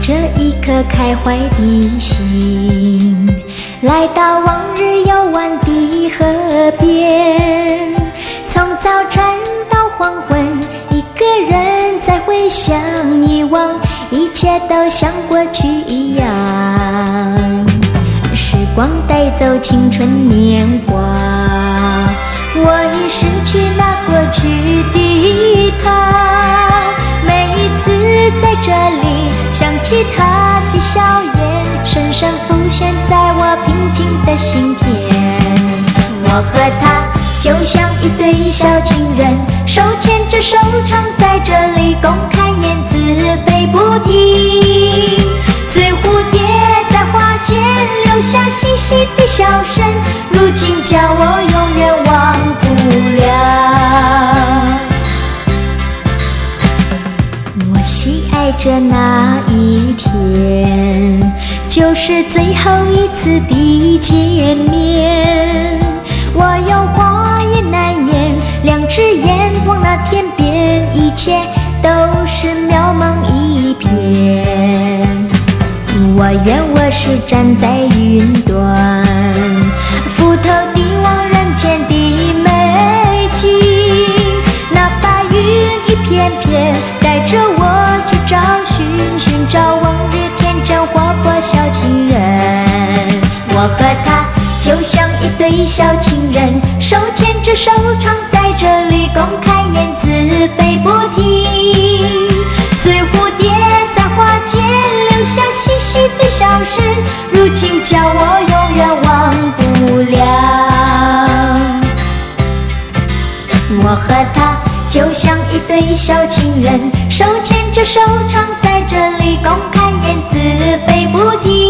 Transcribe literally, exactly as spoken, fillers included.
着一颗开怀的心，来到往日游玩的河边。从早晨到黄昏，一个人在回想遗忘，一切都像过去一样。时光带走青春年华，我已失去那过去的他。每一次在这里想起他的笑颜，深深浮现在我平静的心田。我和他就像一对小情人，手牵着手常在这里共看燕子飞不停，随蝴蝶在花间留下细细的笑声，如今叫我永远忘不了。我喜爱着那一天，就是最后一次的见面。我有话也难言，两只眼望那天边，一切都是渺茫一片。我愿我是站在云端，俯头地望人间的美景。那白云一片片带着我去找寻，寻找往日天真活泼小情人。我和他就像一对小情人，手牵着手常在这里共看燕子飞不停，随蝴蝶在花间留下细细的笑声，如今叫我永远忘不了。我和他就像一对小情人，手牵着手常在这里共看燕子飞不停，